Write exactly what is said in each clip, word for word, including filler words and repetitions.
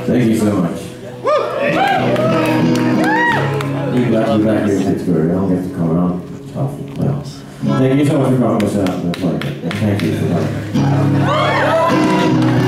Thank you so much. You glad to be back here in Pittsburgh. I don't get to come around often. Well, thank you so much for coming us out. Thank you for coming.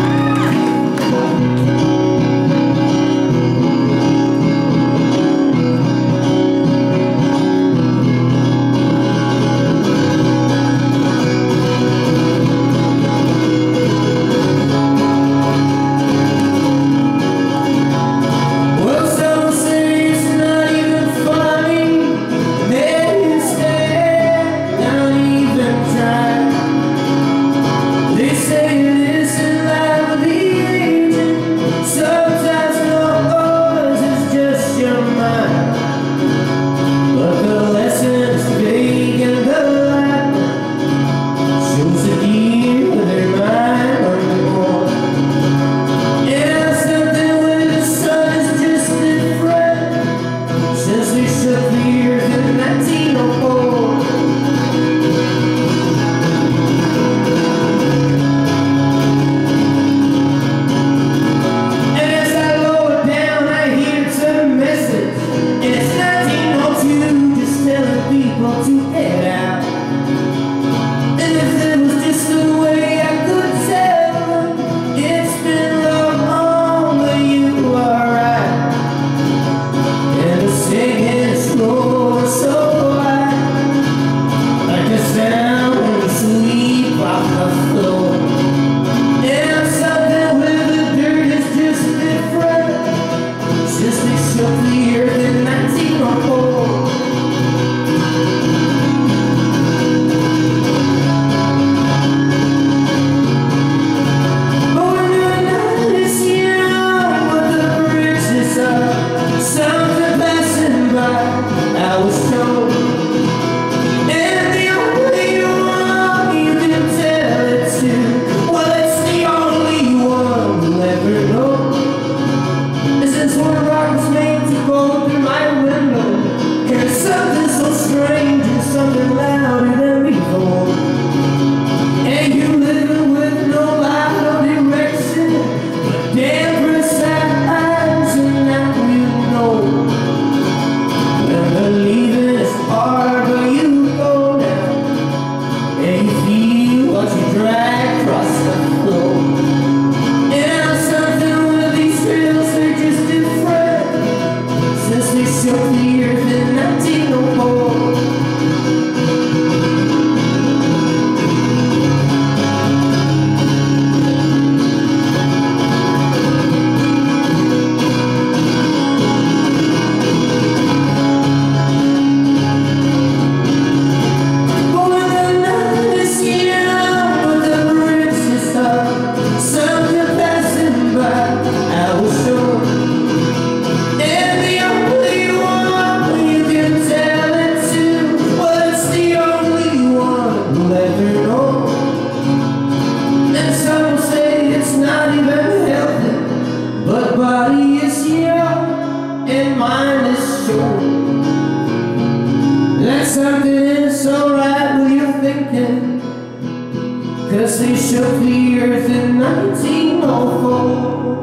Something's alright with your thinking, 'cause they shook the earth in nineteen oh four.